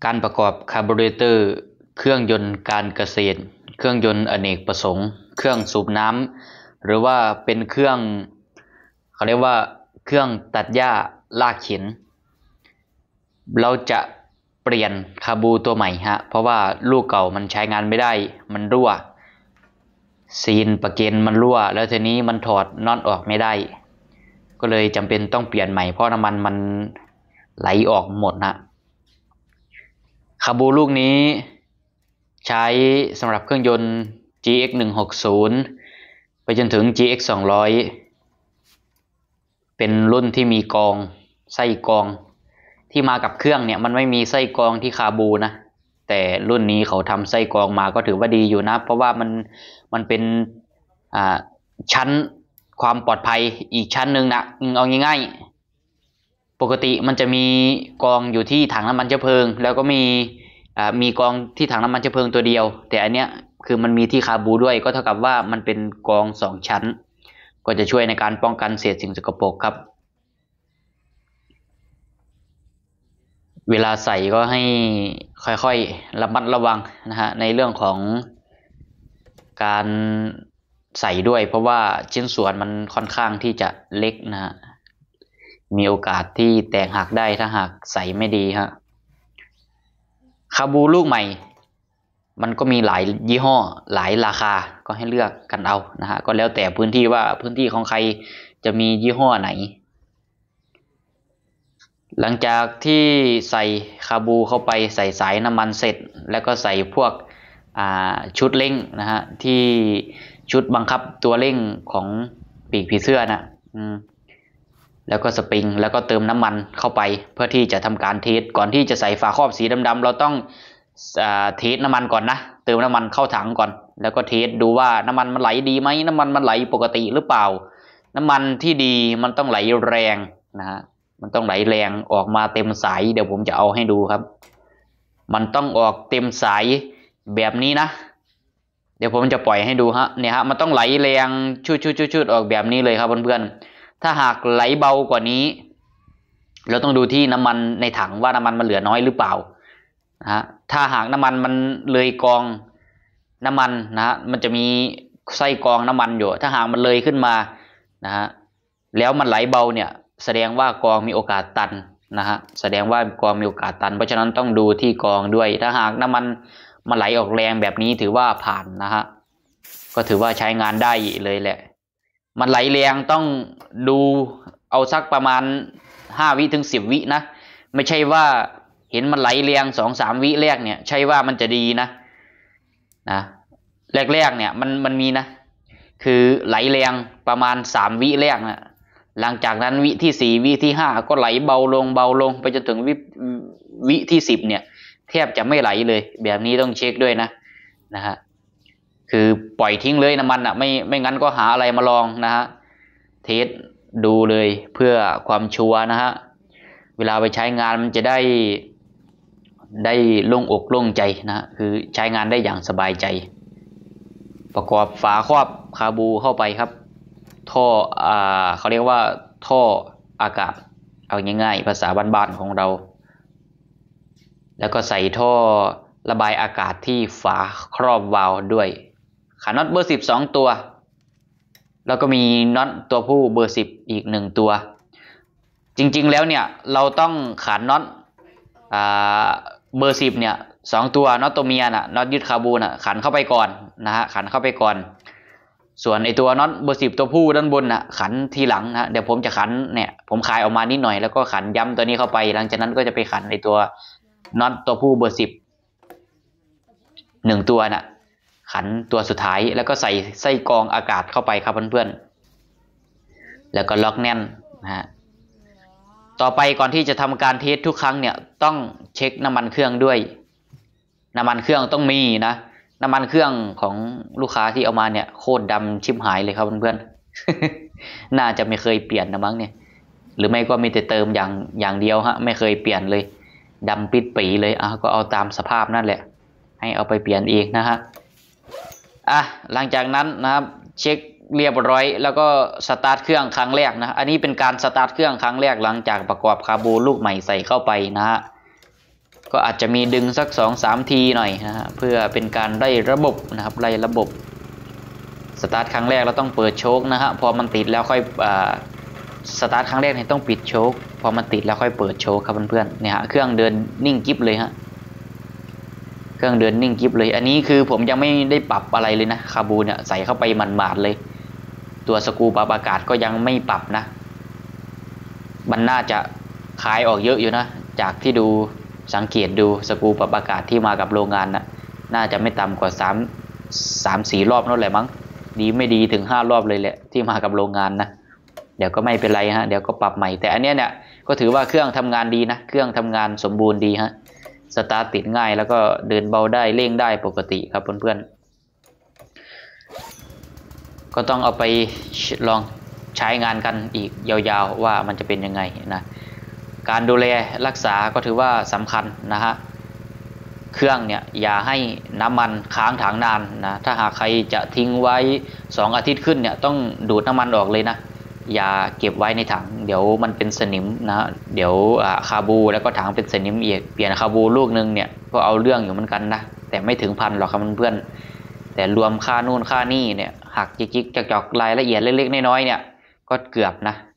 การประกอบคาร์บูเรเตอร์เครื่องยนต์การเกษตรเครื่องยนต์อเนกประสงค์เครื่องสูบน้ำหรือว่าเป็นเครื่องเขาเรียกว่าเครื่องตัดหญ้าลากเข็นเราจะเปลี่ยนคาบูตัวใหม่เพราะว่าลูกเก่ามันใช้งานไม่ได้มันรั่วซีนประเกนมันรั่วแล้วทีนี้มันถอดน็อตออกไม่ได้ก็เลยจำเป็นต้องเปลี่ยนใหม่เพราะน้ำมันไหลออกหมดคาบูลูกนี้ใช้สำหรับเครื่องยนต์ GX 160ไปจนถึง GX 200เป็นรุ่นที่มีกรองไส้กรองที่มากับเครื่องเนี่ยมันไม่มีไส้กรองที่คาบูนะแต่รุ่นนี้เขาทำไส้กรองมาก็ถือว่าดีอยู่นะเพราะว่ามันเป็นชั้นความปลอดภัยอีกชั้นหนึ่งนะเอาง่ายๆปกติมันจะมีกรองอยู่ที่ถังน้ำมันเชื้อเพลิงแล้วก็มีกรองที่ถังน้ำมันเชื้อเพลิงตัวเดียวแต่อันเนี้ยคือมันมีที่คาบูด้วยก็เท่ากับว่ามันเป็นกรอง2ชั้นก็จะช่วยในการป้องกันเศษสิ่งสกปรกครับเวลาใส่ก็ให้ค่อยๆระมัดระวังนะฮะในเรื่องของการใส่ด้วยเพราะว่าชิ้นส่วนมันค่อนข้างที่จะเล็กนะฮะมีโอกาสที่แตกหักได้ถ้าหากใส่ไม่ดีคาบูลูกใหม่มันก็มีหลายยี่ห้อหลายราคาก็ให้เลือกกันเอานะฮะก็แล้วแต่พื้นที่ว่าพื้นที่ของใครจะมียี่ห้อไหนหลังจากที่ใส่คาบูเข้าไปใส่สายน้ำมันเสร็จแล้วก็ใส่พวกชุดเร่งนะฮะที่ชุดบังคับตัวเร่งของปีกผีเสื้อนะแล้วก็สปริงแล้วก็เติมน้ำมันเข้าไปเพื่อที่จะทำการเทสก่อนที่จะใส่ฝาครอบสีดำๆเราต้องเทสน้ำมันก่อนนะเติมน้ำมันเข้าถังก่อนแล้วก็เทสดูว่าน้ำมันมันไหลดีไหมน้ำมันไหลปกติหรือเปล่าน้ำมันที่ดีมันต้องไหลแรงนะฮะมันต้องไหลแรงออกมาเต็มสายเดี๋ยวผมจะเอาให้ดูครับมันต้องออกเต็มสายแบบนี้นะเดี๋ยวผมจะปล่อยให้ดูเนี่ยมันต้องไหลแรงชุดออกแบบนี้เลยครับเพื่อนๆถ้าหากไหลเบากว่านี้เราต้องดูที่น้ำมันในถังว่าน้ำมันมันเหลือน้อยหรือเปล่าถ้าหากน้ำมันมันเลยกองน้ำมันมันจะมีไส้กรองน้ำมันอยู่ถ้าหากมันเลยขึ้นมาแล้วมันไหลเบาเนี่ยแสดงว่ากรองมีโอกาสตันแสดงว่ากรองมีโอกาสตันเพราะฉะนั้นต้องดูที่กรองด้วยถ้าหากน้ำมันไหลออกแรงแบบนี้ถือว่าผ่านก็ถือว่าใช้งานได้เลยแหละมันไหลแรงต้องดูเอาสักประมาณ5 วิถึง10 วินะไม่ใช่ว่าเห็นมันไหลแรง 2-3 วิแรกเนี่ยใช่ว่ามันจะดีนะแรกเนี่ยมันมีนะคือไหลแรงประมาณ3 วิแรกนะหลังจากนั้นวิที่4วิที่5ก็ไหลเบาลงไปจนถึงวิที่10เนี่ยแทบจะไม่ไหลเลยแบบนี้ต้องเช็คด้วยนะคือปล่อยทิ้งเลยน้ำมันไม่งั้นก็หาอะไรมาลองเทสดูเลยเพื่อความชัวร์เวลาไปใช้งานมันจะได้โล่งอกโล่งใจคือใช้งานได้อย่างสบายใจประกอบฝาครอบคาบูเข้าไปครับท่อเขาเรียกว่าท่ออากาศเอาง่ายๆภาษาบ้านๆของเราแล้วก็ใส่ท่อระบายอากาศที่ฝาครอบวาล์วด้วยขาน็อตเบอร์10 2 ตัวแล้วก็มีน็อตตัวผู้เบอร์10อีก1ตัวจริงๆแล้วเนี่ยเราต้องขันน็อตเบอร์10เนี่ย2ตัวน็อตตัวเมียน็อตยึดคาบูขันเข้าไปก่อนขันเข้าไปก่อนส่วนไอตัวน็อตเบอร์10ตัวผู้ด้านบนขันทีหลังเดี๋ยวผมจะขันเนี่ยผมคลายออกมานิดหน่อยแล้วก็ขันย้ำตัวนี้เข้าไปหลังจากนั้นก็จะไปขันไอตัวน็อตตัวผู้เบอร์10 1ตัวขันตัวสุดท้ายแล้วก็ใส่ไส้กรองอากาศเข้าไปครับเพื่อนๆแล้วก็ล็อกแน่นต่อไปก่อนที่จะทำการเทสทุกครั้งเนี่ยต้องเช็คน้ำมันเครื่องด้วยน้ำมันเครื่องต้องมีน้ำมันเครื่องของลูกค้าที่เอามาเนี่ยโคตรดำชิบหายเลยครับเพื่อนๆน่าจะไม่เคยเปลี่ยนนะมั้งเนี่ยหรือไม่ก็มีแต่เติมอย่างเดียวไม่เคยเปลี่ยนเลยดำปิดปีเลยก็เอาตามสภาพนั่นแหละให้เอาไปเปลี่ยนเองหลังจากนั้นเช็คเรียบร้อยแล้วก็สตาร์ทเครื่องครั้งแรกอันนี้เป็นการสตาร์ทเครื่องครั้งแรกหลังจากประกอบคาบูลูกใหม่ใส่เข้าไปก็อาจจะมีดึงสัก2-3 ทีหน่อยนะฮะเพื่อเป็นการไล่ระบบนะครับไล่ระบบสตาร์ทครั้งแรกเราต้องเปิดโชคนะฮะพอมันติดแล้วค่อยสตาร์ทครั้งแรกเนี่ยต้องปิดโชคพอมันติดแล้วค่อยเปิดโชคครับเพื่อนๆเนี่ยฮะเครื่องเดินนิ่งกิ๊บเลยฮะเครื่องเดินนิ่งกิ๊บเลยอันนี้คือผมยังไม่ได้ปรับอะไรเลยนะคาบูเนี่ยใส่เข้าไปหมาดๆเลยตัวสกรูปรับอากาศก็ยังไม่ปรับนะมันน่าจะคายออกเยอะอยู่นะจากที่ดูสังเกตดูสกรูปรับอากาศที่มากับโรงงานน่าจะไม่ต่ำกว่า3-4 รอบนั่นแหละมั้งดีไม่ดีถึง5 รอบเลยแหละที่มากับโรงงานนะเดี๋ยวก็ไม่เป็นไรฮะเดี๋ยวก็ปรับใหม่แต่อันเนี้ยเนี่ยก็ถือว่าเครื่องทำงานดีนะเครื่องทำงานสมบูรณ์ดีฮะสตาร์ทติดง่ายแล้วก็เดินเบาได้เร่งได้ปกติครับเพื่อนๆก็ต้องเอาไปลองใช้งานกันอีกยาวๆว่ามันจะเป็นยังไงนะการดูแลรักษาก็ถือว่าสำคัญนะฮะเครื่องเนี่ยอย่าให้น้ำมันค้างถังนานนะถ้าหากใครจะทิ้งไว้2 อาทิตย์ขึ้นเนี่ยต้องดูดน้ำมันออกเลยนะอย่าเก็บไว้ในถังเดี๋ยวมันเป็นสนิมนะเดี๋ยวคาบูแล้วก็ถังเป็นสนิมอีกเปลี่ยนคาบูลูกนึงเนี่ยก็เอาเรื่องอยู่เหมือนกันนะแต่ไม่ถึง1,000หรอกครับเพื่อนแต่รวมค่านู่นค่านี่เนี่ยหักจิกๆจอกๆรายละเอียดเล็กๆน้อยๆเนี่ยก็เกือบนะ